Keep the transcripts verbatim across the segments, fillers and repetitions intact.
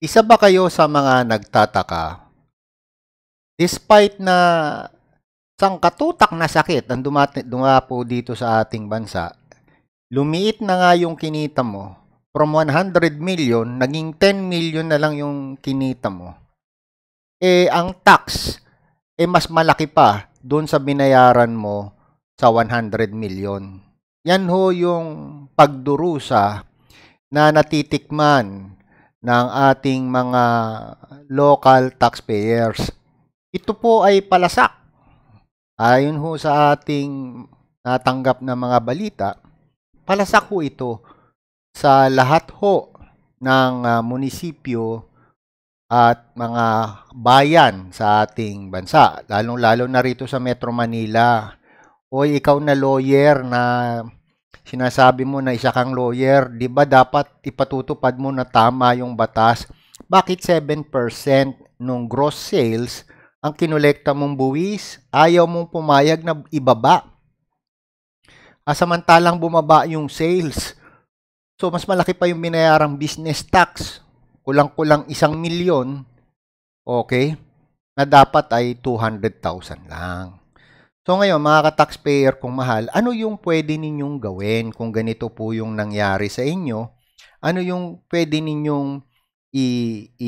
Isa ba kayo sa mga nagtataka, despite na sangkatutak na sakit ang dumati dumapo dito sa ating bansa, lumiit na nga yung kinita mo, from one hundred million, naging ten million na lang yung kinita mo. Eh, ang tax, eh mas malaki pa doon sa binayaran mo sa one hundred million. Yan ho yung pagdurusa na natitikman ng ating mga local taxpayers. Ito po ay palasak. Ayon ho sa ating natanggap na mga balita, palasak ho ito sa lahat ho ng uh, munisipyo at mga bayan sa ating bansa, lalong-lalo na rito sa Metro Manila. Oy, ikaw na lawyer na sinasabi mo na isa kang lawyer, di ba dapat ipatutupad mo na tama yung batas? Bakit seven percent nung gross sales ang kinolekta mong buwis? Ayaw mong pumayag na ibaba. Ah, samantalang bumaba yung sales. So, mas malaki pa yung binayarang business tax. Kulang-kulang isang milyon, okay, na dapat ay two hundred thousand lang. So ngayon, mga ka-taxpayer kung mahal, ano yung pwede ninyong gawin kung ganito po yung nangyari sa inyo? Ano yung pwede ninyong i, i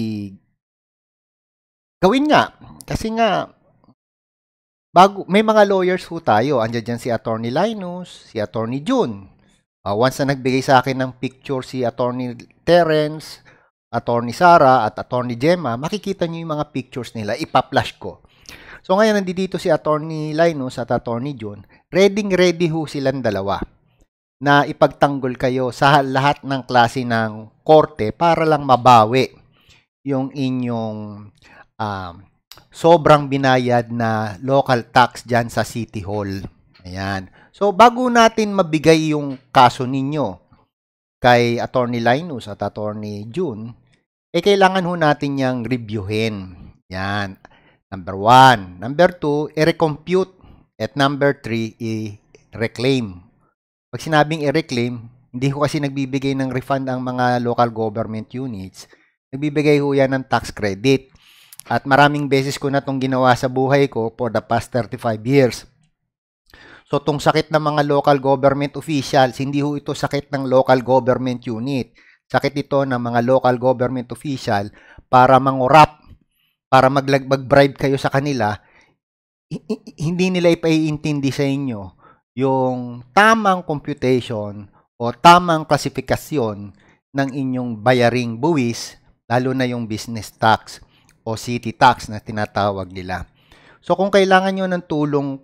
gawin nga? Kasi nga, bago, may mga lawyers po tayo. Andiyan dyan si Attorney Linus, si Attorney June. Uh, once na nagbigay sa akin ng picture si Attorney Terence, Attorney Sara, at Attorney Gemma, makikita nyo yung mga pictures nila. Ipa-flash ko. So ngayon, nandito si Attorney Linus at Attorney June. Ready-ready ho silang dalawa na ipagtanggol kayo sa lahat ng klase ng korte para lang mabawi yung inyong um, sobrang binayad na local tax dyan sa City Hall. Ayan. So bago natin mabigay yung kaso ninyo kay Attorney Linus at Attorney June, eh kailangan ho natin yang reviewin. Yan. Number one. Number two, i-recompute. At number three, i-reclaim. Pag sinabing i-reclaim, hindi ko kasi nagbibigay ng refund ang mga local government units. Nagbibigay ho yan ng tax credit. At maraming beses ko na itong ginawa sa buhay ko for the past thirty-five years. So, itong sakit ng mga local government officials, hindi ho ito sakit ng local government unit. Sakit ito ng mga local government official para mangurap, para mag-bribe kayo sa kanila, hindi nila ipaiintindi sa inyo yung tamang computation o tamang klasifikasyon ng inyong bayaring buwis, lalo na yung business tax o city tax na tinatawag nila. So kung kailangan nyo ng tulong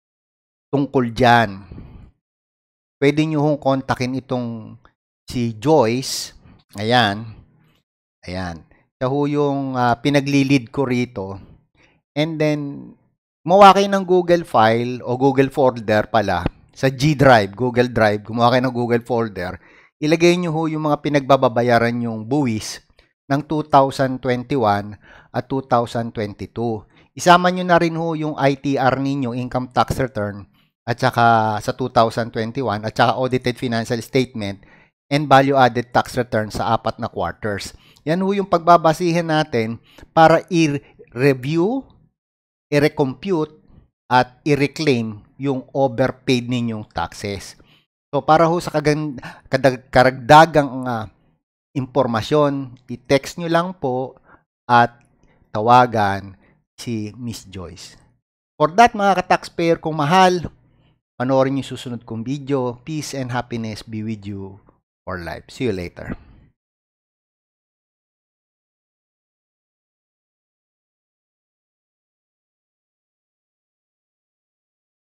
tungkol dyan, pwede nyo hong kontakin itong si Joyce. Ayan. Ayan. Siya ho yung uh, pinaglilid ko rito. And then, gumawa kayo ng Google file o Google folder pala sa G Drive, Google Drive. Gumawa kayo ng Google folder. Ilagay nyo ho yung mga pinagbabayaran yung buwis ng two thousand twenty-one at two thousand twenty-two. Isama nyo na rin ho yung I T R ninyo, income tax return, at saka sa two thousand twenty-one, at saka audited financial statement and value-added tax return sa apat na quarters. Yan ho yung pagbabasihan natin para i-review, i-recompute, at i-reclaim yung overpaid ninyong taxes. So, para ho sa karagdagang uh, impormasyon, i-text nyo lang po at tawagan si Miss Joyce. For that, mga ka-taxpayer kung mahal, panoorin yung susunod kong video. Peace and happiness be with you for life. See you later.